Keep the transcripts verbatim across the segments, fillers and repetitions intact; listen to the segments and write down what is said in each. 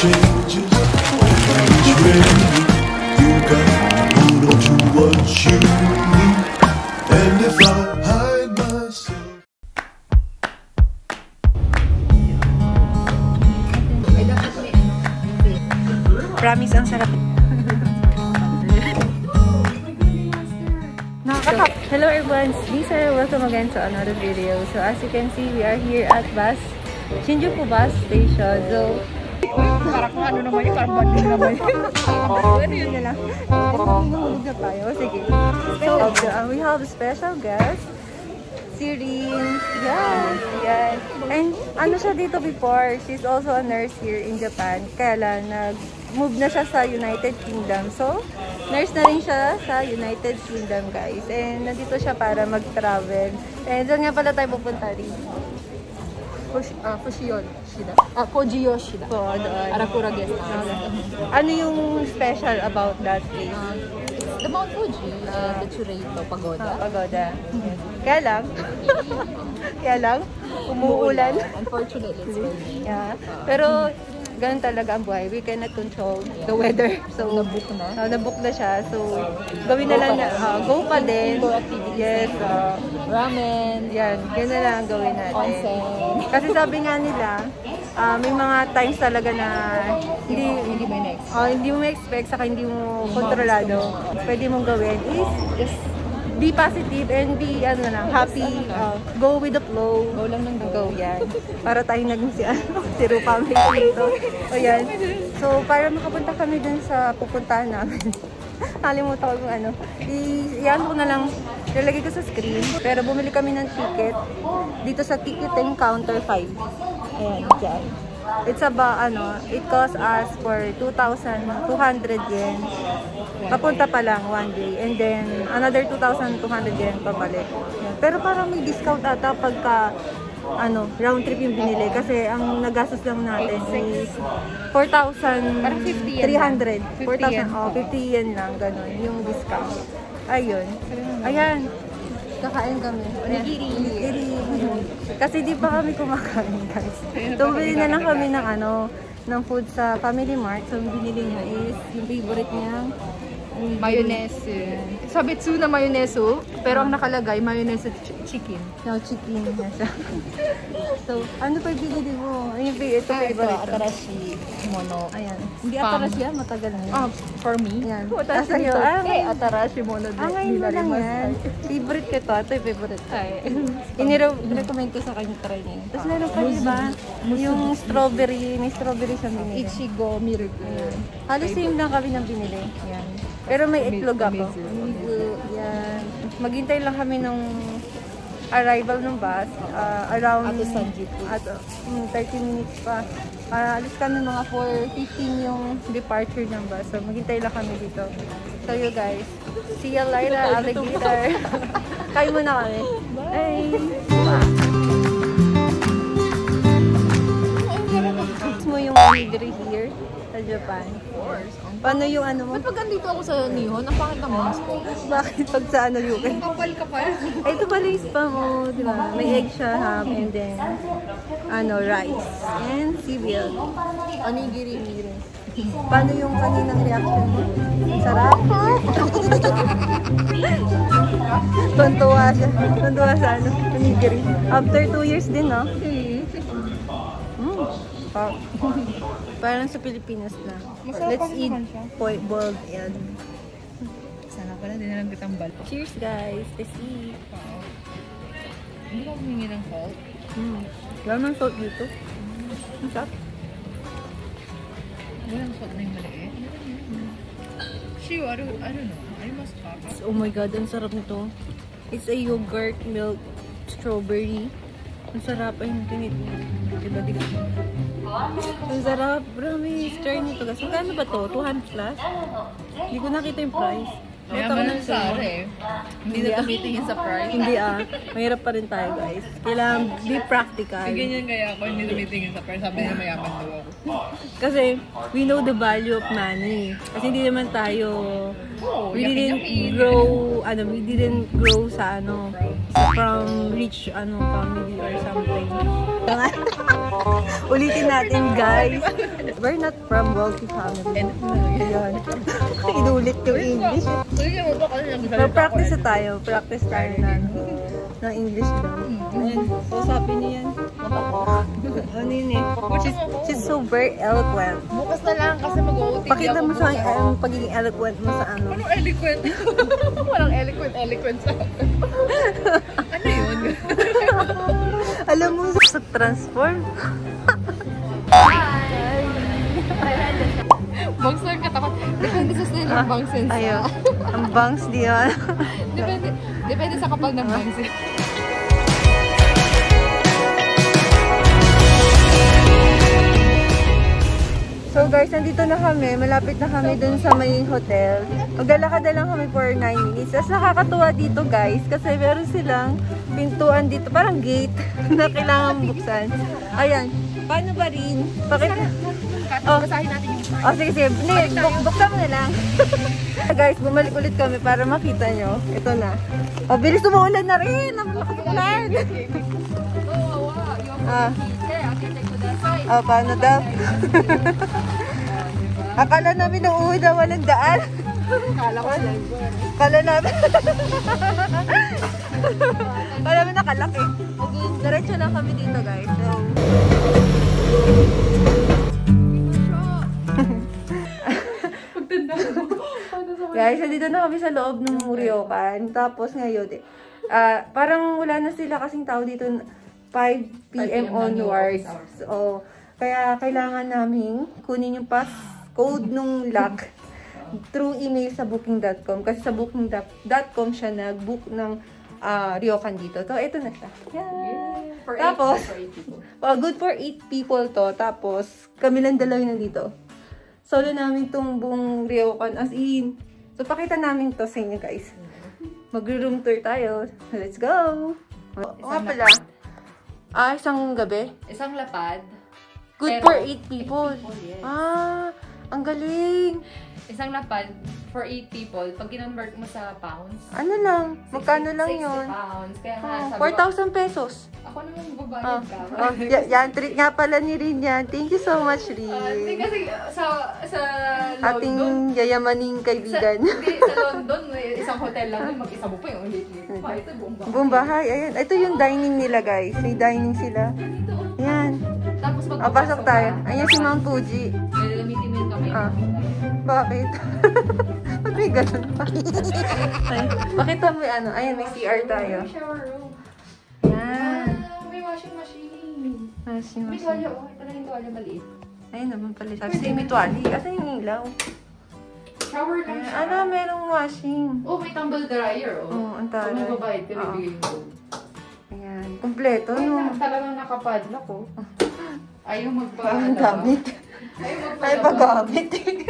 changes when it's ready. You gotta hold on to what you need. And if I hide myself. Promise, ang sarap. Hello everyone, Lisa, welcome again to another video. So as you can see, we are here at bus Shinjuku bus station. So parang kung ano naman yun, parang banding naman yun. Ano yun nila? Nahulog na tayo. Sige. So uh, we have a special guest, Sirin. Yes, yes. And ano siya dito before? She's also a nurse here in Japan. Kaya lang, nag-move na siya sa United Kingdom. So, nurse na rin siya sa United Kingdom, guys. And nandito siya para mag-travel. And dyan nga pala tayo pupunta rin. Uh, Fushiyon Shida. Ah, Kojiyo Shida. Oo, doon. Arakura guest house. Ano yung special about that place? Uh, the Mount Fuji, uh, the Chureito Pagoda. Ah, pagoda. Yes. Kaya lang, kaya lang, umuulan. Unfortunately, it's raining. Yeah. Pero, ganun talaga ang buhay. We cannot control the weather. So, nabook na? Uh, nabook na siya. So, gawin na lang na, uh, go pa din. Yes. Uh, ramen. Yan. Yan na lang ang gawin natin. Onsen. Kasi sabi nga nila, uh, may mga times talaga na hindi, hindi mo na-expect. Uh, hindi mo ma-expect, saka hindi mo kontrolado. Pwede mong gawin is just be positive and be ano lang, happy. Uh, go with the flow. Go lang ng go. Yan. Para tayo naging si ano, si Rupamay dito. O yan. So, para makapunta kami dun sa pupuntahan namin. Nakalimutan ko yung ano. I-yan ko na lang. Nilagay ko sa screen. Pero bumili kami ng ticket dito sa ticketing counter five. Ayan, dyan. It's about, ano, it costs us for two thousand two hundred yen. Papunta pa lang one day. And then, another two thousand two hundred yen pabalik. Ayan. Pero parang may discount ata pagka, ano, round trip yung binili. Kasi ang nagastos lang natin is four thousand three hundred. four thousand, oh, fifty yen lang, ganun, yung discount. Ayun. Ayan. Kakain kami. Onigiri. Onigiri. Kasi di pa kami kumakain, guys. So, bili na lang kami ng ano, ng food sa Family Mart. So, binili niya is yung favorite niya. Mayonnaise. Sabetsu na mayonnaise, pero ang nakalagay, mayonnaise ch chicken. No, chicken na siya. So, ano pa yung binili mo? Yung ito ah, favorite. Ito, Atarashi Mono. Ayan. Hindi Atarashi yan, matagal na yan. Ah, for me? Ayan. Atarashi sa'yo. Ah, eh, Atarashi Mono. Ah, ngayon mo lang yan. Favorite ko ito. Ito yung favorite. Ay. Ini-recommend ko sa kanya try niya. Tapos meron pa diba? Yung strawberry. May strawberry siya binili. Ichigo Miracle. Halos same lang kami ng binili. Yan. Pero may itlog ako. Yan. Maghintay lang kami nung arrival ng bus. Uh, around Ato Sanjiku. At um, thirty minutes pa. Uh, alis kami mga four fifteen yung departure ng bus. So maghintay lang kami dito. So you guys, see you later, alligator. Kain muna kami. Bye! Mo yung onigiri here sa Japan. Of course. Paano yung ano mo? Ba't pag andito ako sa Nihon, ang pangit ang monster? Bakit pag sa ano yung Ang kapal kapal. Ay, ito pala yung spam mo, di ba? May egg siya, ham, and then, ano, rice, and cereal. Onigiri. Paano yung kaninang reaction mo? Sarap? Tuntua siya. Tuntua sa ano, onigiri. After two years din, no? Mm. Oh. Parang sa Pilipinas na. Let's eat boiled egg. Sana pala, din na lang kitambal. Cheers, guys. Let's eat. Wow. Hindi ka humingi ng salt? Mm. Wala nang salt dito. Ang sarap. Walang salt na yung maliit? Shiu, I don't, I don't know. I must have. Oh my god, ang sarap nito. It's a yogurt milk strawberry. Ang sarap. Ay, tingin. Diba, diba? Ang sarap. Bro, may stir nito. Magkano ba to? two hundred plus? Hindi ko nakita yung price. Kaya man ang sara eh. Hindi na tumitingin sa price. Hindi ah. Mahirap pa rin tayo, guys. Kailangan be practical. Ganyan kaya ako hindi tumitingin sa price. Sabi na mayaman daw ako. Kasi we know the value of money. Kasi hindi naman tayo oh, we didn't grow ano, we didn't grow sa ano from rich ano family or something. Ulitin natin, guys. We're not from wealthy family. Ayan. Inulit yung English. So, practice na tayo. Practice tayo na ng English daw. Ayan. Kausapin niyo yan. Ano yun eh? She's, she's so very eloquent. Bukas na lang kasi mag-O T P. Pakita mo sa ang pagiging eloquent mo sa ano. Anong eloquent? Walang eloquent, eloquent sa ano yun? Alam mo, sa transform. Bangs lang katakot. Depende sa style ng bangs sense. Ayun. Ang bangs diyan. Depende, depende sa kapal ng bangs. So guys, nandito na kami. Malapit na kami dun sa may hotel. Maglalakad na lang kami for nine minutes. Tapos nakakatuwa dito guys. Kasi meron silang pintuan dito. Parang gate na kailangan buksan. Ayan. Paano ba rin? Bakit? Oh. Basahin natin yung Oh, sige, sige. Ne, buk buksan mo na lang. Guys, bumalik ulit kami para makita nyo. Ito na. Oh, bilis umuulan na rin. Namulan. Ah. Oh, paano daw? Akala namin na uwi na walang daan. Kala ko lang. Kala namin. Kala namin nakalaki. Okay, diretso na kami dito guys. So, guys, dito na kami sa loob ng Ryokan. Tapos ngayon, eh, uh, parang wala na sila kasing tao dito five p m onwards. So, kaya kailangan namin kunin yung passcode nung lock through email sa booking dot com. Kasi sa booking dot com siya nag-book ng uh, Ryokan dito. So, ito na siya. Yeah. For Tapos, eight, for eight people. Oh, good for eight people to. Tapos, kami lang dalawa nandito. Solo namin itong buong Ryokan. As in, so pakita namin to sa inyo guys. Mag-room tour tayo. Let's go! O nga pala. Ah, isang gabi? Isang lapad. Good Pero, for eight people. eight people, yes. Ah, ang galing. Isang lapad for eight people. Pag kinonvert mo sa pounds. Ano lang? Magkano lang yun? sixty pounds. Kaya nga, Ah, sabi four ko, thousand pesos. ako naman Ah, babayad ka. oh, y- yan, treat nga pala ni Rin yan. Thank you so much, Rin. Ah, hindi kasi uh, sa sa London. Ating yayamaning Sa, kaibigan. hindi, sa London, may isang hotel lang yun. Mag-isa mo pa yung ulit. Pa, ito buong bahay. Buong bahay. Ayan. Ito yung dining nila, guys. May dining sila. Dito, oh. Ayan. Tapos pag Ah, pasok tayo. Ayan si Mount Fuji. Gagamitin mo yung kamay mo. Ah. Bakit? Ba't may ganun pa? Ay, bakit may ano? Ayan, may C R tayo. May shower room. Ayan. Ah, may washing machine. Washing May machine. tuwalya, oh. Ito na yung tuwalya maliit. Ayun naman pala. Tapos may tuwali. Asan yung ilaw? Shower lang Ayan. siya. Ano, merong washing. Oh, may tumble dryer, oh. Oo, ang Kung taray. magbabayad ka, Oo. bibigay mo. Ayan. Kompleto, Ay, no? na, talagang nakapadlock, oh. Ayaw magpa... Ang gamit. Ayaw magpa... Ay, paggamit.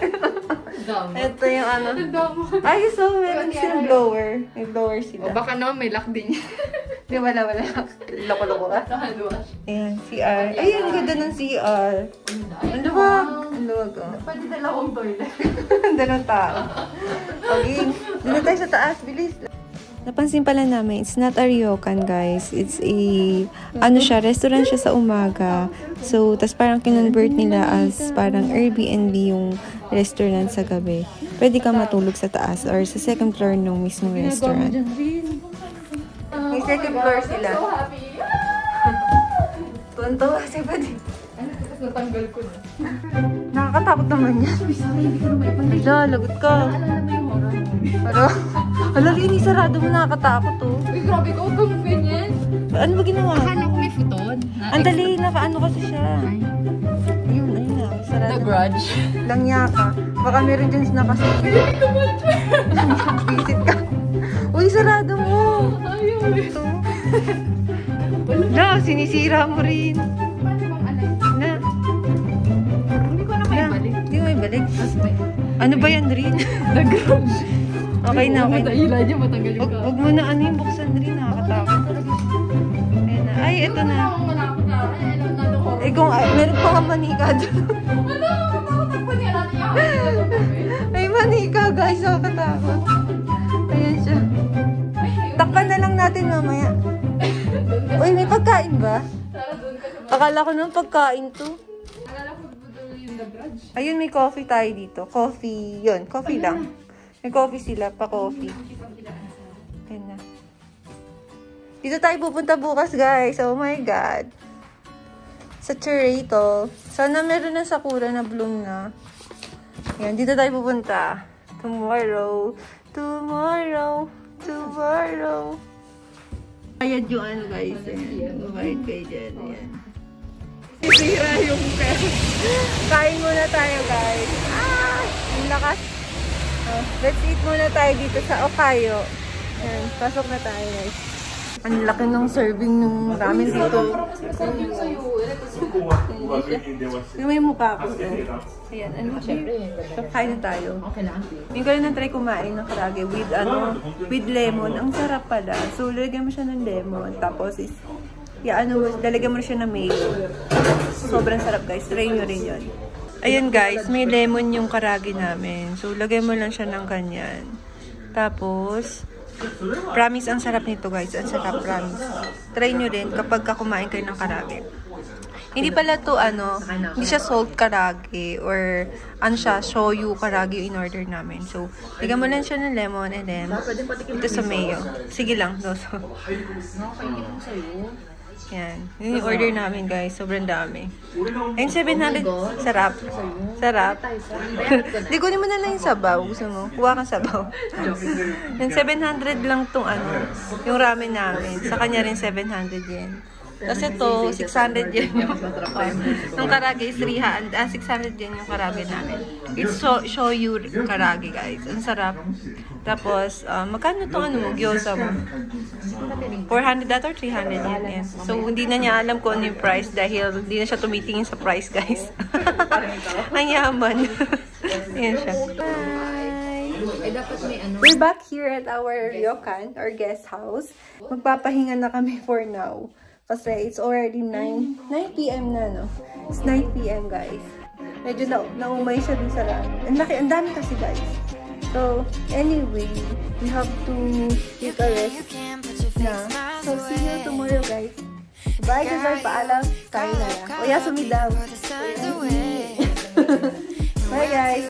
Gamit. Ito yung ano. Ang damo. Ay, so meron silang blower. May blower sila. O baka naman may lock din yan. Di, wala, wala. Loko-loko ka. Nakaluwas. Ayan, C R. Ay, ang ganda ng C R. Ang luwag. Ang luwag, oh. Pwede dalawang toilet. Ang dalawang tao. Okay, dito tayo sa taas. Bilis. Napansin pala namin, it's not a ryokan, guys. It's a, ano siya, restaurant siya sa umaga. So, tas parang kinonvert nila as parang Airbnb yung restaurant sa gabi. Pwede ka matulog sa taas or sa second floor ng mismong restaurant. May second floor sila. So happy. Tunto, kasi pwede. Ano, tapos natanggal ko na. Nakakatakot naman yan. Hala, lagot ka. Naalala mo yung horror movie? Pero, hala, Rini, sarado mo, nakakatakot to. Uy, grabe ka, huwag kang ganyan. Ano ba ginawa? Akala ko may futon. Ang dali, nakaano kasi siya. Ayun, ayun na. Sarado. The Grudge. Langya ka. Baka meron dyan na kasi. Visit ka. Uy, sarado mo. Ayaw eh. Ito. Na, sinisira mo rin. Paano bang alay? Na, Hindi ko na may na. balik. Hindi mo ibalik. Mas may... Ano ba yan, Rin? The Grudge. Okay na, okay na. Matahila niya, matanggal yung Huwag huwag mo na ano yung buksan, Rin. Nakakatakot. Ayan na. Ay, ito na. Ako malapit na. Ay, alam na itong horror. Eh, kung ah, meron pa ka manika doon. Ano? Takot-takot niya natin yan. May manika, guys. Nakakatakot. Ayan siya. Takpan na lang natin mamaya. Uy, may pagkain ba? Tara, doon ka sa mga... Akala ko nung pagkain to. Akala ko yung beverage. Ayun, may coffee tayo dito. Coffee, yun. Coffee lang. May coffee sila, pa coffee. Ayun na. Dito tayo pupunta bukas, guys. Oh my God. Sa Chureito. Sana meron ng sakura na bloom na. Yan, dito tayo pupunta. Tomorrow. Tomorrow. Tomorrow. Bayad yung ano, guys. Ayan. Bayad kayo dyan. Ayan. Sisira yung pera. Kain muna tayo, guys. Ah! Ang lakas. Oh, let's eat muna tayo dito sa Ohio. Ayan. Pasok na tayo, guys. Ang laki ng serving ng ramen dito. Yung may mukha ko. Ayan, ano ba? So, kain na tayo. Yung ko lang na-try kumain ng karage with, ano, with lemon. Ang sarap pala. So, lalagyan mo siya ng lemon. Tapos is, yeah, ano, lalagyan mo siya ng mayo. Sobrang sarap, guys. Try nyo rin yun. Ayan, guys. May lemon yung karage namin. So, lagyan mo lang siya ng kanyan. Tapos, promise, ang sarap nito, guys. Ang sarap, promise. Try nyo rin kapag kumain kayo ng karage. Hindi pala to, ano, hindi siya salt karage or ano siya, shoyu karage in order namin. So, lagyan mo lang siya ng lemon and then ito sa mayo. Sige lang, doso. Yan. Yun yung order namin, guys. Sobrang dami. Ayun, seven hundred. Sarap. Sarap. Di, kunin mo na lang yung sabaw. Gusto mo? Kuha kang sabaw. Yung seven hundred lang tong ano, yung ramen namin. Sa kanya rin seven hundred yen. Kasi ito, six hundred yen yung, oh, yung karage is three hundred, ah, six hundred yen yung karage namin. It's so, shoyu karage, guys. Ang sarap. Tapos, uh, magkano itong ano mo, gyoza mo? four hundred or three hundred yen. So, hindi na niya alam kung ano yung price dahil hindi na siya tumitingin sa price, guys. Ang yaman. Ayan siya. Bye! We're back here at our ryokan, or guest house. Magpapahinga na kami for now. Kasi it's already nine p m na, no? It's nine p m, guys. Medyo na naumay siya dun sa ramen. Ang laki, ang dami kasi, guys. So, anyway, we have to take a rest na. So, see you tomorrow, guys. Bye, guys. Paalam. Kain na lang. O, yeah, sumidaw. Bye, guys.